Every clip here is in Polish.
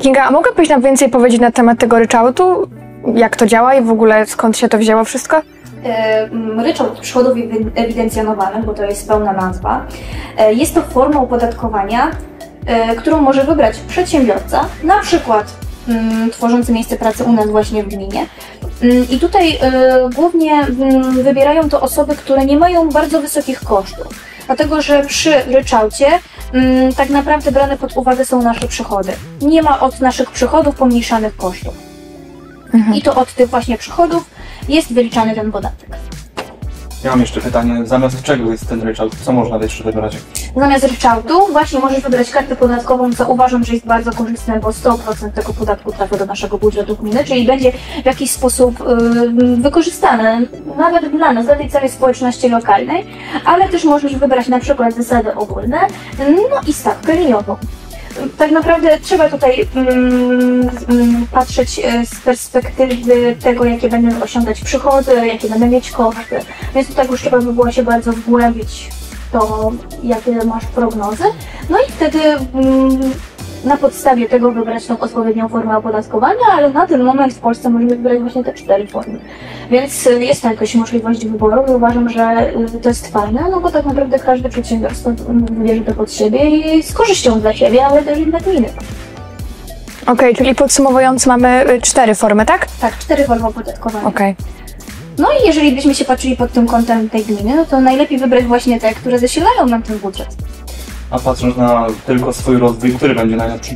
Kinga, a mogłabyś nam więcej powiedzieć na temat tego ryczałtu? Jak to działa i w ogóle skąd się to wzięło wszystko? Ryczałt przychodów ewidencjonowanych, bo to jest pełna nazwa, jest to forma opodatkowania, którą może wybrać przedsiębiorca, na przykład tworzący miejsce pracy u nas właśnie w gminie. I tutaj głównie wybierają to osoby, które nie mają bardzo wysokich kosztów, dlatego że przy ryczałcie tak naprawdę brane pod uwagę są nasze przychody. Nie ma od naszych przychodów pomniejszanych kosztów. I to od tych właśnie przychodów jest wyliczany ten podatek. Ja mam jeszcze pytanie, zamiast czego jest ten ryczałt? Co można jeszcze wybrać? Zamiast ryczałtu właśnie możesz wybrać kartę podatkową, co uważam, że jest bardzo korzystne, bo 100% tego podatku trafia do naszego budżetu gminy, czyli będzie w jakiś sposób wykorzystane nawet dla nas, dla tej całej społeczności lokalnej, ale też możesz wybrać na przykład zasady ogólne, no i stawkę liniową. Tak naprawdę trzeba tutaj patrzeć z perspektywy tego, jakie będą osiągać przychody, jakie będą mieć koszty. Więc tutaj już trzeba by było się bardzo wgłębić w to, jakie masz prognozy. No i wtedy na podstawie tego wybrać tą odpowiednią formę opodatkowania, ale na ten moment w Polsce możemy wybrać właśnie te 4 formy. Więc jest to jakaś możliwość wyboru i uważam, że to jest fajne, no bo tak naprawdę każde przedsiębiorstwo wybierze to pod siebie i z korzyścią dla siebie, ale też i dla gminy. Okej, czyli podsumowując mamy 4 formy, tak? Tak, 4 formy opodatkowania. Okej. No i jeżeli byśmy się patrzyli pod tym kątem tej gminy, no to najlepiej wybrać właśnie te, które zasilają nam ten budżet. A patrząc na tylko swój rozwój, który będzie najlepszy?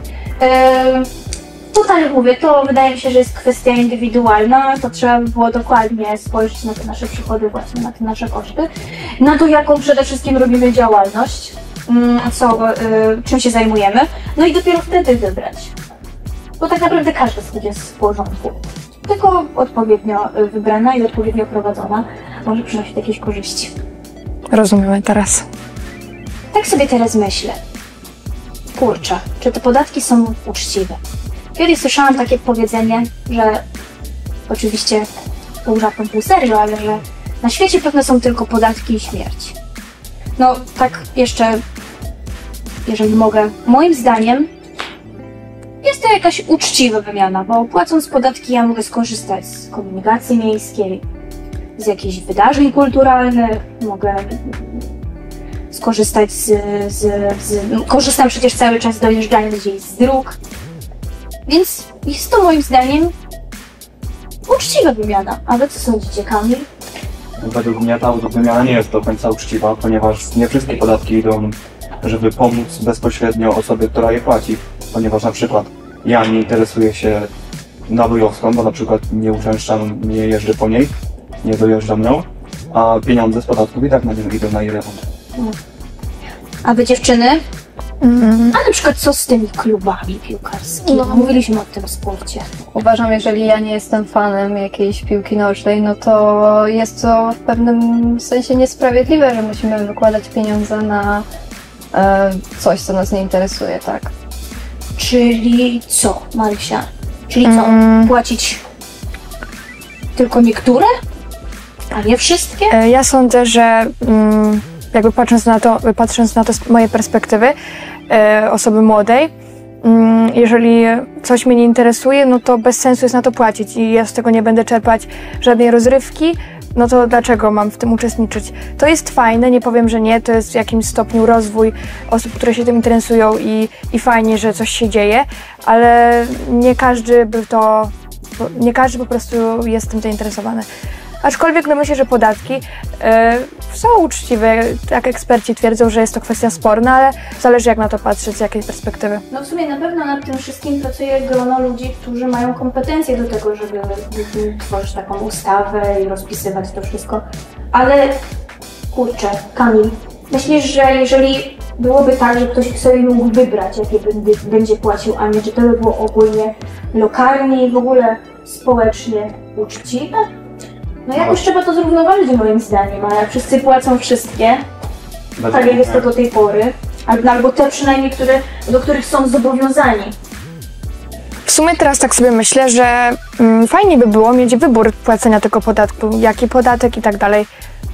To tak jak mówię, to wydaje mi się, że jest kwestia indywidualna, to trzeba by było dokładnie spojrzeć na te nasze przychody właśnie, na te nasze koszty, na to jaką przede wszystkim robimy działalność, czym się zajmujemy, no i dopiero wtedy wybrać. Bo tak naprawdę każda z tych jest w porządku, tylko odpowiednio wybrana i odpowiednio prowadzona może przynosić jakieś korzyści. Rozumiemy teraz. Tak sobie teraz myślę. Kurczę, czy te podatki są uczciwe? Kiedyś słyszałam takie powiedzenie, że oczywiście pół żartem, pół serio, ale że na świecie pewne są tylko podatki i śmierć. No tak jeszcze, jeżeli mogę, moim zdaniem jest to jakaś uczciwa wymiana, bo płacąc podatki ja mogę skorzystać z komunikacji miejskiej, z jakichś wydarzeń kulturalnych, mogę skorzystać korzystam przecież cały czas dojeżdżając gdzieś z dróg. Więc jest to moim zdaniem uczciwa wymiana. A wy co sądzicie, Kamil? Według mnie ta wymiana nie jest do końca uczciwa, ponieważ nie wszystkie podatki idą, żeby pomóc bezpośrednio osobie, która je płaci. Ponieważ na przykład ja nie interesuję się Nowojowską, bo na przykład nie uczęszczam, nie jeżdżę po niej, nie dojeżdżam nią, a pieniądze z podatków i tak na nią idą na jej remont. A wy dziewczyny? A na przykład co z tymi klubami piłkarskimi? No. Mówiliśmy o tym sporcie. Uważam, jeżeli ja nie jestem fanem jakiejś piłki nożnej, no to jest to w pewnym sensie niesprawiedliwe, że musimy wykładać pieniądze na coś, co nas nie interesuje, tak? Czyli co, Marysia? Czyli co, płacić tylko niektóre, a nie wszystkie? Ja sądzę, że jakby patrząc na to z mojej perspektywy, osoby młodej, jeżeli coś mnie nie interesuje, no to bez sensu jest na to płacić i ja z tego nie będę czerpać żadnej rozrywki, no to dlaczego mam w tym uczestniczyć? To jest fajne, nie powiem, że nie, to jest w jakimś stopniu rozwój osób, które się tym interesują i fajnie, że coś się dzieje, ale nie każdy po prostu jest tym zainteresowany. Aczkolwiek no myślę, że podatki są uczciwe, jak eksperci twierdzą, że jest to kwestia sporna, ale zależy jak na to patrzeć, z jakiej perspektywy. No w sumie na pewno nad tym wszystkim pracuje grono ludzi, którzy mają kompetencje do tego, żeby tworzyć taką ustawę i rozpisywać to wszystko. Ale kurczę, Kamil, myślisz, że jeżeli byłoby tak, że ktoś sobie mógł wybrać, jakie będzie płacił, a nie, czy to by było ogólnie lokalnie i w ogóle społecznie uczciwe? No jakoś trzeba to zrównoważyć moim zdaniem, a jak wszyscy płacą wszystkie, tak jak jest to do tej pory, albo te przynajmniej, do których są zobowiązani. W sumie teraz tak sobie myślę, że fajnie by było mieć wybór płacenia tego podatku, jaki podatek i tak dalej.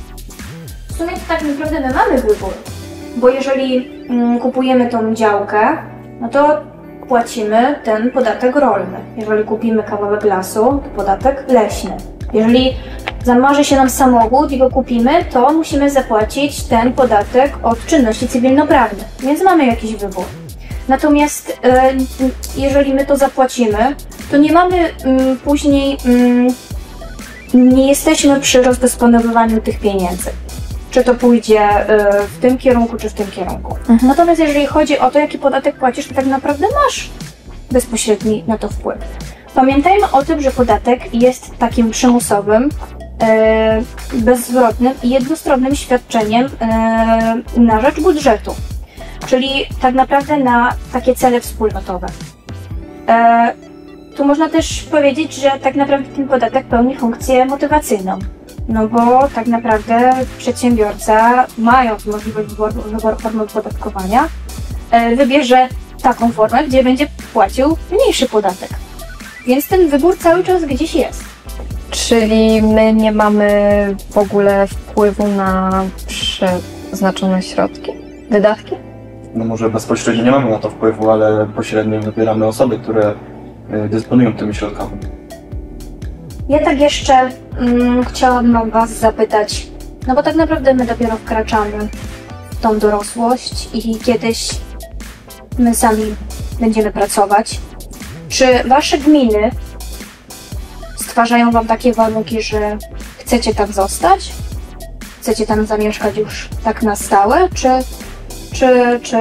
W sumie to tak naprawdę my mamy wybór, bo jeżeli kupujemy tą działkę, no to płacimy ten podatek rolny. Jeżeli kupimy kawałek lasu, to podatek leśny. Jeżeli zamarzy się nam samochód i go kupimy, to musimy zapłacić ten podatek od czynności cywilnoprawnych, więc mamy jakiś wybór. Natomiast jeżeli my to zapłacimy, to nie mamy później, nie jesteśmy przy rozdysponowywaniu tych pieniędzy. Czy to pójdzie w tym kierunku, czy w tym kierunku. Natomiast jeżeli chodzi o to, jaki podatek płacisz, to tak naprawdę masz bezpośredni na to wpływ. Pamiętajmy o tym, że podatek jest takim przymusowym, bezzwrotnym i jednostronnym świadczeniem na rzecz budżetu, czyli tak naprawdę na takie cele wspólnotowe. Tu można też powiedzieć, że tak naprawdę ten podatek pełni funkcję motywacyjną, no bo tak naprawdę przedsiębiorca, mając możliwość wyboru formy opodatkowania, wybierze taką formę, gdzie będzie płacił mniejszy podatek. Więc ten wybór cały czas gdzieś jest. Czyli my nie mamy w ogóle wpływu na przeznaczone środki, wydatki? No może bezpośrednio nie mamy na to wpływu, ale pośrednio wybieramy osoby, które dysponują tymi środkami. Ja tak jeszcze chciałabym Was zapytać, no bo tak naprawdę my dopiero wkraczamy w tą dorosłość i kiedyś my sami będziemy pracować. Czy Wasze gminy stwarzają Wam takie warunki, że chcecie tam zostać? Chcecie tam zamieszkać już tak na stałe? Czy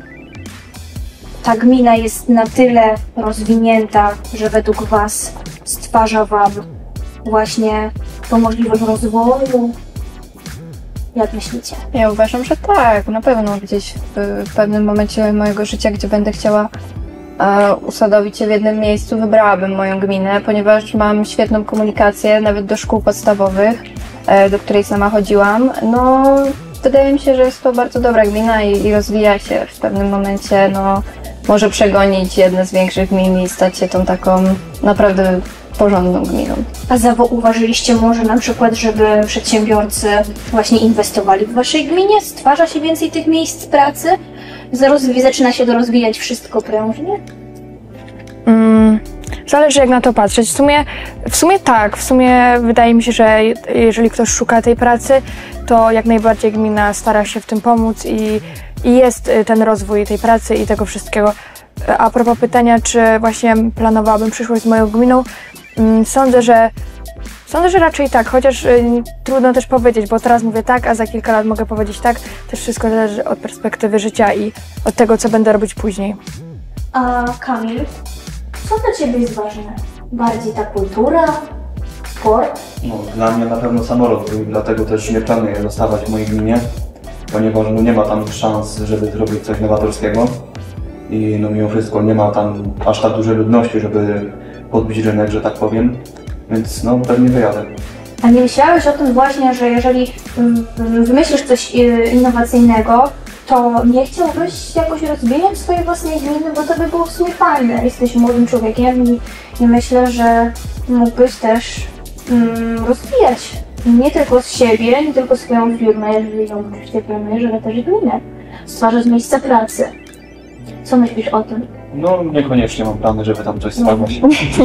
ta gmina jest na tyle rozwinięta, że według Was stwarza Wam właśnie tą możliwość rozwoju? Jak myślicie? Ja uważam, że tak, na pewno gdzieś w pewnym momencie mojego życia, gdzie będę chciała usadowić się w jednym miejscu, wybrałabym moją gminę, ponieważ mam świetną komunikację nawet do szkół podstawowych, do której sama chodziłam. No, wydaje mi się, że jest to bardzo dobra gmina i rozwija się w pewnym momencie, no, może przegonić jedne z większych gmin i stać się tą taką naprawdę porządną gminą. A zauważyliście może na przykład, żeby przedsiębiorcy właśnie inwestowali w Waszej gminie? Stwarza się więcej tych miejsc pracy? Zaczyna się to rozwijać wszystko prężnie? Zależy jak na to patrzeć. W sumie tak. W sumie wydaje mi się, że jeżeli ktoś szuka tej pracy, to jak najbardziej gmina stara się w tym pomóc i jest ten rozwój tej pracy i tego wszystkiego. A propos pytania, czy właśnie planowałabym przyszłość z moją gminą, sądzę, że raczej tak, chociaż trudno też powiedzieć, bo teraz mówię tak, a za kilka lat mogę powiedzieć tak. Też wszystko zależy od perspektywy życia i od tego, co będę robić później. A Kamil, co dla Ciebie jest ważne? Bardziej ta kultura, sport? No, dla mnie na pewno samorozwój, dlatego też nie planuję zostawać w mojej gminie, ponieważ no, nie ma tam szans, żeby zrobić coś nowatorskiego i no, mimo wszystko nie ma tam aż tak dużej ludności, żeby podbić rynek, że tak powiem, więc no pewnie wyjadę. A nie myślałeś o tym właśnie, że jeżeli wymyślisz coś innowacyjnego, to nie chciałbyś jakoś rozwijać swojej własnej gminy, bo to by było w sumie fajne. Jesteś młodym człowiekiem i myślę, że mógłbyś też rozwijać nie tylko z siebie, nie tylko swoją firmę, jeżeli ją oczywiście planujesz, ale też gminę. Stwarzać miejsca pracy. Co myślisz o tym? No niekoniecznie mam plany, żeby tam coś stworzyć.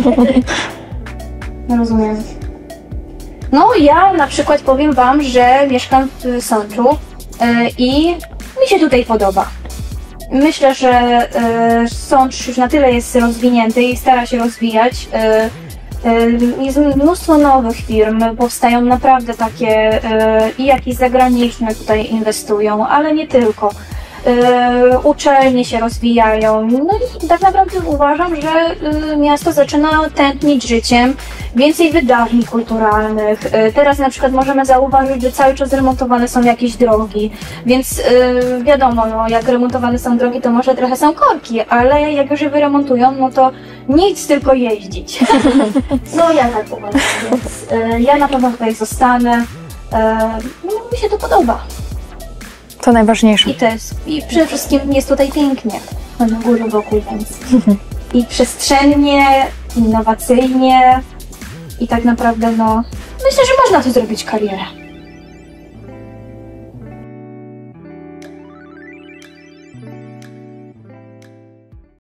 Rozumiem. No ja na przykład powiem Wam, że mieszkam w Sączu i mi się tutaj podoba. Myślę, że Sącz już na tyle jest rozwinięty i stara się rozwijać. Jest mnóstwo nowych firm, powstają naprawdę takie i jakieś zagraniczne tutaj inwestują, ale nie tylko. Uczelnie się rozwijają, no i tak naprawdę uważam, że miasto zaczyna tętnić życiem, więcej wydarzeń kulturalnych. Teraz na przykład możemy zauważyć, że cały czas remontowane są jakieś drogi, więc wiadomo, no, jak remontowane są drogi, to może trochę są korki, ale jak już je wyremontują, no to nic, tylko jeździć. No ja tak uważam, więc ja na pewno tutaj zostanę, no mi się to podoba. To najważniejsze. I przede wszystkim jest tutaj pięknie, na górze wokół, więc i przestrzennie, innowacyjnie i tak naprawdę no myślę, że można tu zrobić karierę.